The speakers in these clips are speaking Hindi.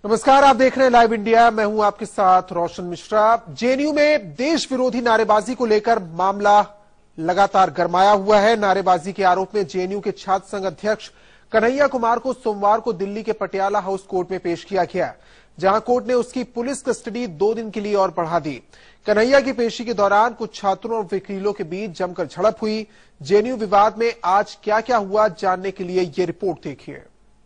नमस्कार, आप देख रहे हैं लाइव इंडिया। मैं हूं आपके साथ रोशन मिश्रा। जेएनयू में देश विरोधी नारेबाजी को लेकर मामला लगातार गरमाया हुआ है। नारेबाजी के आरोप में जेएनयू के छात्र संघ अध्यक्ष कन्हैया कुमार को सोमवार को दिल्ली के पटियाला हाउस कोर्ट में पेश किया गया, जहां कोर्ट ने उसकी पुलिस कस्टडी 2 दिन के लिए और बढ़ा दी। कन्हैया की पेशी के दौरान कुछ छात्रों और वकीलों के बीच जमकर झड़प हुई। जेएनयू विवाद में आज क्या क्या हुआ, जानने के लिए ये रिपोर्ट देखिए।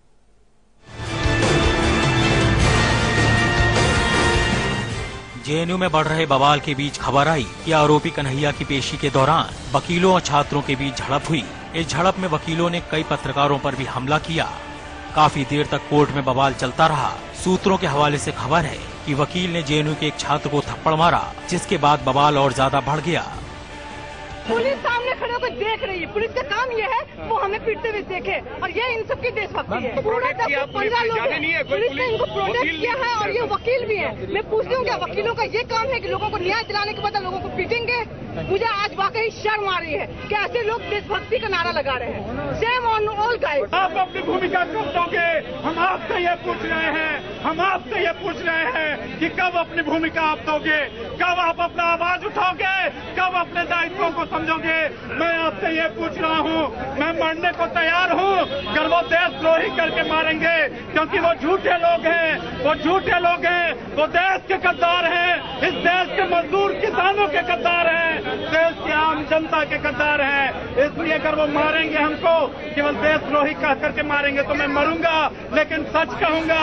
जेएनयू में बढ़ रहे बवाल के बीच खबर आई कि आरोपी कन्हैया की पेशी के दौरान वकीलों और छात्रों के बीच झड़प हुई। इस झड़प में वकीलों ने कई पत्रकारों पर भी हमला किया। काफी देर तक कोर्ट में बवाल चलता रहा। सूत्रों के हवाले से खबर है कि वकील ने जेएनयू के एक छात्र को थप्पड़ मारा, जिसके बाद बवाल और ज्यादा बढ़ गया। पुलिस सामने खड़े होकर देख रही है। पुलिस का काम ये है वो हमें पीटते हुए देखे, और ये इन सबकी देशभक्ति है। 15 लोग हैं, पुलिस ने इनको प्रोटेक्ट किया है और ये वकील भी है। मैं पूछती हूँ, क्या वकीलों का ये काम है कि लोगों को न्याय दिलाने के बदले लोगों को पीटेंगे? मुझे आज वाकई शर्म आ रही है कि ऐसे लोग देशभक्ति का नारा लगा रहे हैं। Shame on all guys. आप अपनी भूमिका कब दोगे? हम आपसे ये पूछ रहे हैं, हम आपसे ये पूछ रहे हैं कि कब अपनी भूमिका आप दोगे, कब आप अपना आवाज उठाओगे, कब अपने दायित्वों को समझोगे? मैं आपसे ये पूछ रहा हूँ। मैं मरने को तैयार हूँ अगर वो देशद्रोही करके मारेंगे, क्योंकि वो झूठे लोग हैं, वो झूठे लोग हैं, वो देश के गद्दार हैं, इस देश के मजदूर किसानों के गद्दार हैं, देश की आम जनता के गद्दार हैं। इसलिए अगर वो मारेंगे हमको केवल देशद्रोही कह करके मारेंगे तो मैं मरूंगा, लेकिन सच कहूंगा।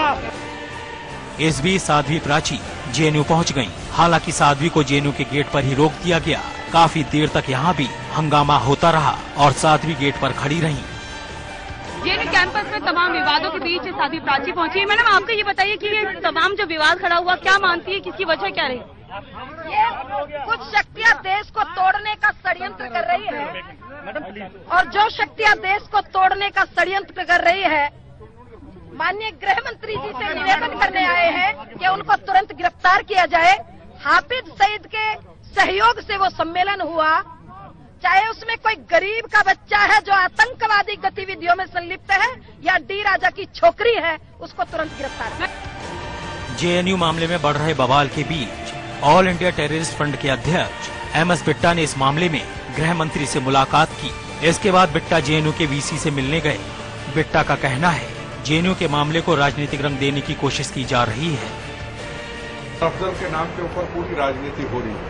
इस बीच साध्वी प्राची जेएनयू पहुंच गयी। हालांकि साध्वी को जेएनयू के गेट पर ही रोक दिया गया। काफी देर तक यहाँ भी हंगामा होता रहा और साध्वी गेट पर खड़ी रही। जेएनयू कैंपस में तमाम विवादों के बीच साध्वी प्राची पहुंची। मैडम, आपको ये बताइए कि ये तमाम जो विवाद खड़ा हुआ, क्या मानती है, किसकी वजह क्या रही? ये कुछ शक्तियां देश को तोड़ने का षड्यंत्र कर रही है, और जो शक्तियां देश को तोड़ने का षड्यंत्र कर रही है, माननीय गृह मंत्री जी से निवेदन करने आए हैं कि उनको तुरंत गिरफ्तार किया जाए। हाफिज सईद के सहयोग से वो सम्मेलन हुआ, चाहे उसमें कोई गरीब का बच्चा है जो आतंकवादी गतिविधियों में संलिप्त है या डी राजा की छोकरी है, उसको तुरंत गिरफ्तार। जेएनयू मामले में बढ़ रहे बवाल के बीच ऑल इंडिया टेररिस्ट फ्रंट के अध्यक्ष एमएस बिट्टा ने इस मामले में गृह मंत्री से मुलाकात की। इसके बाद बिट्टा जेएनयू के वीसी से मिलने गए। बिट्टा का कहना है जेएनयू के मामले को राजनीतिक रंग देने की कोशिश की जा रही है। अफजल के नाम के ऊपर पूरी राजनीति हो रही है।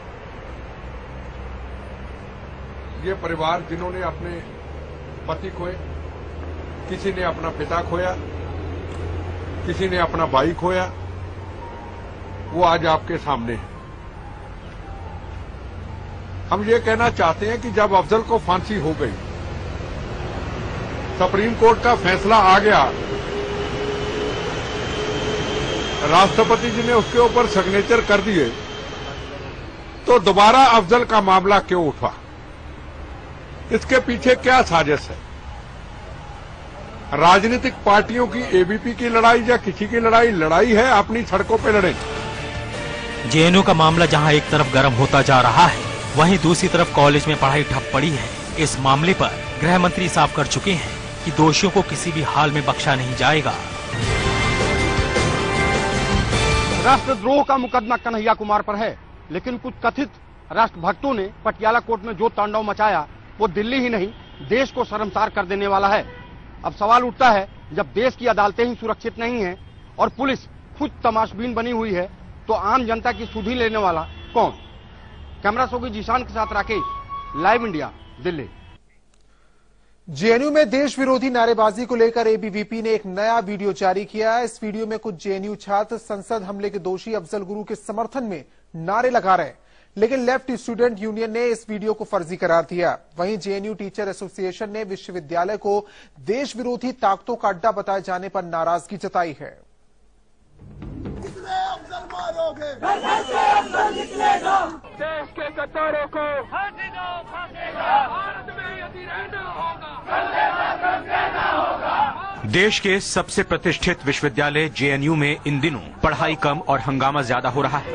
ये परिवार जिन्होंने अपने पति खोए, किसी ने अपना पिता खोया, किसी ने अपना भाई खोया, वो आज आपके सामने है। हम ये कहना चाहते हैं कि जब अफजल को फांसी हो गई, सुप्रीम कोर्ट का फैसला आ गया, राष्ट्रपति जी ने उसके ऊपर सिग्नेचर कर दिए, तो दोबारा अफजल का मामला क्यों उठा? इसके पीछे क्या साजिश है? राजनीतिक पार्टियों की एबीपी की लड़ाई या किसी की लड़ाई है, अपनी सड़कों पे लड़ें। जेएनयू का मामला जहां एक तरफ गर्म होता जा रहा है, वहीं दूसरी तरफ कॉलेज में पढ़ाई ठप पड़ी है। इस मामले पर गृह मंत्री साफ कर चुके हैं कि दोषियों को किसी भी हाल में बख्शा नहीं जाएगा। राष्ट्रद्रोह का मुकदमा कन्हैया कुमार पर है, लेकिन कुछ कथित राष्ट्रभक्तों ने पटियाला कोर्ट में जो तांडव मचाया, वो दिल्ली ही नहीं देश को शर्मसार कर देने वाला है। अब सवाल उठता है, जब देश की अदालतें ही सुरक्षित नहीं हैं और पुलिस खुद तमाशबीन बनी हुई है, तो आम जनता की सुधि लेने वाला कौन? कैमरा सोगी जीशान के साथ Rakesh, live India, Delhi. JNU में देश विरोधी नारेबाजी को लेकर एबीवीपी ने एक नया वीडियो जारी किया है। इस वीडियो में कुछ जेएनयू छात्र संसद हमले के दोषी अफजल गुरु के समर्थन में नारे लगा रहे हैं, लेकिन लेफ्ट स्टूडेंट यूनियन ने इस वीडियो को फर्जी करार दिया। वहीं जेएनयू टीचर एसोसिएशन ने विश्वविद्यालय को देश विरोधी ताकतों का अड्डा बताए जाने पर नाराजगी जताई है। देश के गद्दारों को फांसी दो, भारत में यदि रहना होगा। देश के सबसे प्रतिष्ठित विश्वविद्यालय जेएनयू में इन दिनों पढ़ाई कम और हंगामा ज्यादा हो रहा है।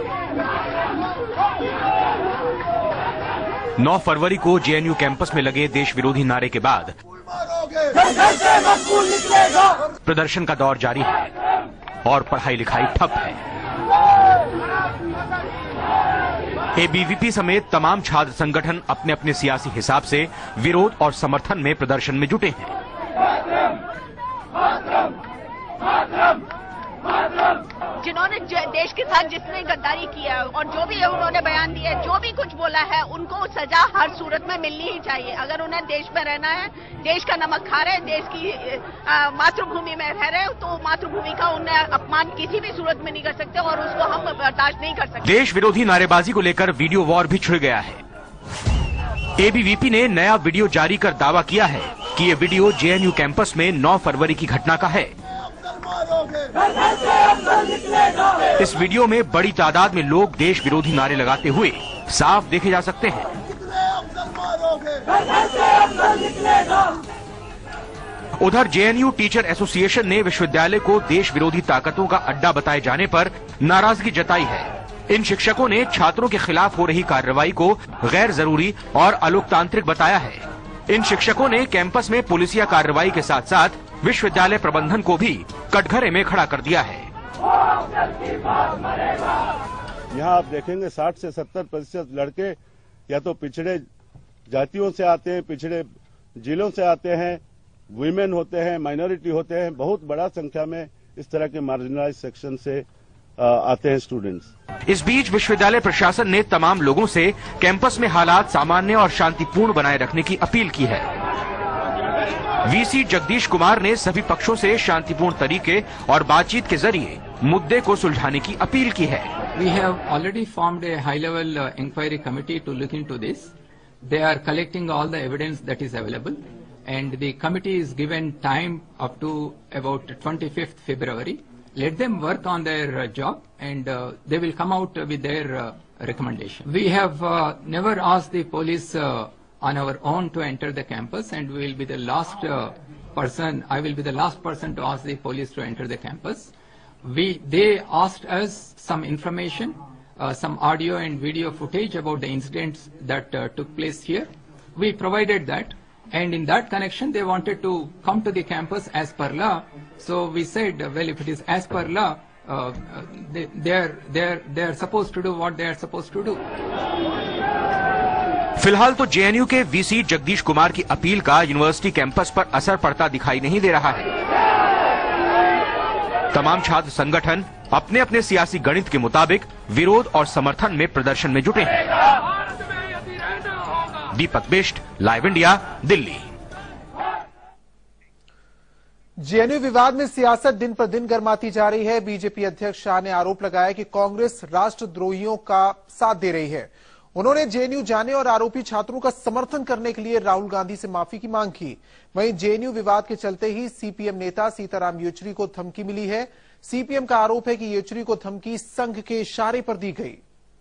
9 फरवरी को जेएनयू कैंपस में लगे देश विरोधी नारे के बाद प्रदर्शन का दौर जारी है। और पढ़ाई लिखाई ठप है। एबीवीपी समेत तमाम छात्र संगठन अपने अपने सियासी हिसाब से विरोध और समर्थन में प्रदर्शन में जुटे हैं। जिन्होंने देश के साथ जिसने गद्दारी किया और जो भी उन्होंने बयान दिया, जो भी कुछ बोला है, उनको सजा हर सूरत में मिलनी ही चाहिए। अगर उन्हें देश में रहना है, देश का नमक खा रहे, देश की मातृभूमि में रह रहे, तो मातृभूमि का उन्हें अपमान किसी भी सूरत में नहीं कर सकते और उसको हम बर्दाश्त नहीं कर सकते। देश विरोधी नारेबाजी को लेकर वीडियो वॉर भी छिड़ गया है। एबीवीपी ने नया वीडियो जारी कर दावा किया है कि ये वीडियो जेएनयू कैंपस में 9 फरवरी की घटना का है। इस वीडियो में बड़ी तादाद में लोग देश विरोधी नारे लगाते हुए साफ देखे जा सकते हैं। उधर जेएनयू टीचर एसोसिएशन ने विश्वविद्यालय को देश विरोधी ताकतों का अड्डा बताए जाने पर नाराजगी जताई है। इन शिक्षकों ने छात्रों के खिलाफ हो रही कार्रवाई को गैर जरूरी और अलोकतांत्रिक बताया है। इन शिक्षकों ने कैंपस में पुलिसिया कार्रवाई के साथ साथ विश्वविद्यालय प्रबंधन को भी कटघरे में खड़ा कर दिया है। यहाँ आप देखेंगे 60 से 70% लड़के या तो पिछड़े जातियों से आते हैं, पिछड़े जिलों से आते हैं, वुमेन होते हैं, माइनॉरिटी होते हैं। बहुत बड़ा संख्या में इस तरह के मार्जिनलाइज्ड सेक्शन से आते हैं स्टूडेंट्स। इस बीच विश्वविद्यालय प्रशासन ने तमाम लोगों से कैंपस में हालात सामान्य और शांतिपूर्ण बनाए रखने की अपील की है। वीसी जगदीश कुमार ने सभी पक्षों से शांतिपूर्ण तरीके और बातचीत के जरिए मुद्दे को सुलझाने की अपील की है। We have already formed a high-level inquiry committee to look into this. They are collecting all the evidence that is available, and the committee is given time up to about 25th February. Let them work on their job, and they will come out with their recommendation. We have never asked the police on our own to enter the campus, and we will be the last person. I will be the last person to ask the police to enter the campus. They asked us some information, some audio and video footage about the incidents that took place here. We provided that, and in that connection, they wanted to come to the campus as per law. So we said, well, if it is as per law, they are supposed to do what they are supposed to do. फिलहाल तो जेएनयू के वीसी जगदीश कुमार की अपील का यूनिवर्सिटी कैंपस पर असर पड़ता दिखाई नहीं दे रहा है। तमाम छात्र संगठन अपने अपने सियासी गणित के मुताबिक विरोध और समर्थन में प्रदर्शन में जुटे हैं। Deepak Bisht, live India, Delhi. JNU विवाद में सियासत दिन पर दिन गर्माती जा रही है। बीजेपी अध्यक्ष शाह ने आरोप लगाया कि कांग्रेस राष्ट्रद्रोहियों का साथ दे रही है। उन्होंने जेएनयू जाने और आरोपी छात्रों का समर्थन करने के लिए राहुल गांधी से माफी की मांग की। वहीं जेएनयू विवाद के चलते ही सीपीएम नेता सीताराम येचुरी को धमकी मिली है। सीपीएम का आरोप है कि येचुरी को धमकी संघ के इशारे पर दी गई।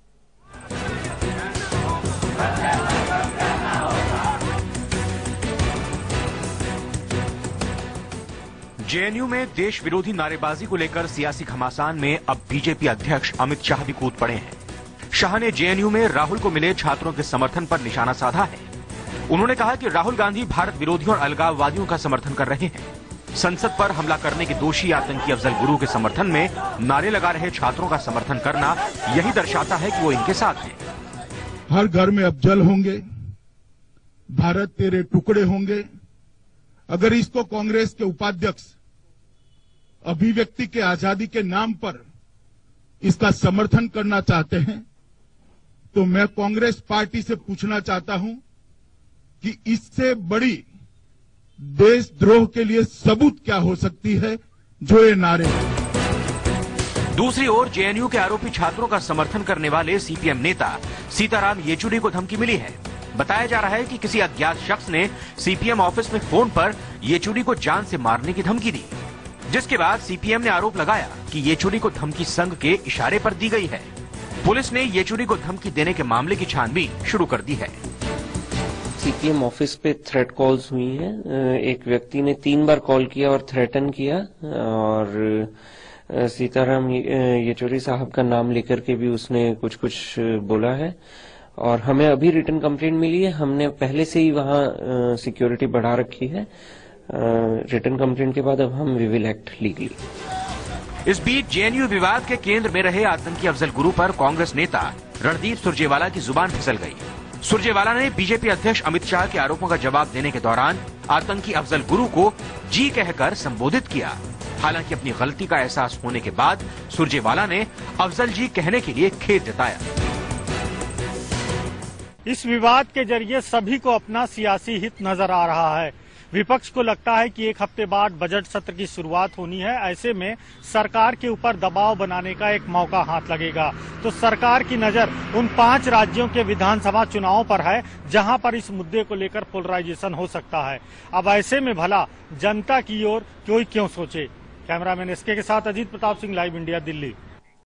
जेएनयू में देश विरोधी नारेबाजी को लेकर सियासी घमासान में अब बीजेपी अध्यक्ष अमित शाह भी कूद पड़े हैं। शाह ने जेएनयू में राहुल को मिले छात्रों के समर्थन पर निशाना साधा है। उन्होंने कहा कि राहुल गांधी भारत विरोधियों और अलगाववादियों का समर्थन कर रहे हैं। संसद पर हमला करने के दोषी आतंकी अफजल गुरु के समर्थन में नारे लगा रहे छात्रों का समर्थन करना यही दर्शाता है कि वो इनके साथ हैं। हर घर में अब जल होंगे, भारत तेरे टुकड़े होंगे। अगर इसको कांग्रेस के उपाध्यक्ष अभिव्यक्ति के आजादी के नाम पर इसका समर्थन करना चाहते हैं, तो मैं कांग्रेस पार्टी से पूछना चाहता हूं कि इससे बड़ी देशद्रोह के लिए सबूत क्या हो सकती है जो ये नारे। दूसरी ओर जेएनयू के आरोपी छात्रों का समर्थन करने वाले सीपीएम नेता सीताराम येचुरी को धमकी मिली है। बताया जा रहा है कि किसी अज्ञात शख्स ने सीपीएम ऑफिस में फोन पर येचुरी को जान से मारने की धमकी दी, जिसके बाद सीपीएम ने आरोप लगाया कि येचुरी को धमकी संघ के इशारे पर दी गई है। पुलिस ने येचुरी को धमकी देने के मामले की छानबीन शुरू कर दी है। सीपीएम ऑफिस पे थ्रेट कॉल्स हुई हैं। एक व्यक्ति ने 3 बार कॉल किया और थ्रेटन किया, और सीताराम येचुरी साहब का नाम लेकर के भी उसने कुछ बोला है। और हमें अभी रिटन कंप्लेंट मिली है। हमने पहले से ही वहां सिक्योरिटी बढ़ा रखी है। रिटन कंप्लेंट के बाद अब हम वी विल एक्ट लीगली। इस बीच जेएनयू विवाद के केंद्र में रहे आतंकी अफजल गुरु पर कांग्रेस नेता रणदीप सुरजेवाला की जुबान फिसल गई। सुरजेवाला ने बीजेपी अध्यक्ष अमित शाह के आरोपों का जवाब देने के दौरान आतंकी अफजल गुरु को जी कहकर संबोधित किया। हालांकि अपनी गलती का एहसास होने के बाद सुरजेवाला ने अफजल जी कहने के लिए खेद जताया। इस विवाद के जरिए सभी को अपना सियासी हित नजर आ रहा है। विपक्ष को लगता है कि एक हफ्ते बाद बजट सत्र की शुरुआत होनी है, ऐसे में सरकार के ऊपर दबाव बनाने का एक मौका हाथ लगेगा। तो सरकार की नजर उन 5 राज्यों के विधानसभा चुनावों पर है जहां पर इस मुद्दे को लेकर पोलराइजेशन हो सकता है। अब ऐसे में भला जनता की ओर कोई क्यों सोचे। कैमरामैन एसके के साथ अजीत प्रताप सिंह, लाइव इंडिया, दिल्ली।